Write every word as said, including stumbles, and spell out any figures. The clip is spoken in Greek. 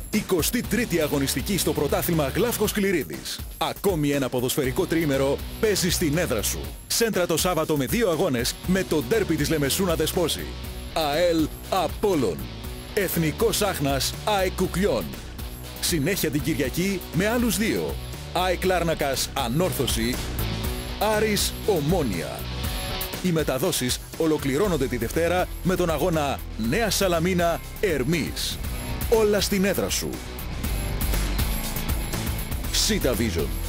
εικοστή τρίτη αγωνιστική στο πρωτάθλημα Γλάφκος Κληρίδης. Ακόμη ένα ποδοσφαιρικό τριήμερο παίζει στην έδρα σου. Σέντρα το Σάββατο με δύο αγώνες με το ντέρπι της Λεμεσού να δεσπόζει. ΑΕΛ Απόλλων. Εθνικός Άχνας ΑΕΚ Κουκλιών. Συνέχεια την Κυριακή με άλλους δύο. ΑΕΚ Λάρνακας Ανόρθωση. Άρης Ομόνια. Οι μεταδόσεις ολοκληρώνονται τη Δευτέρα με τον αγώνα Νέα Σαλαμίνα Ερμής. Όλα στην έδρα σου. Σίτα Vision.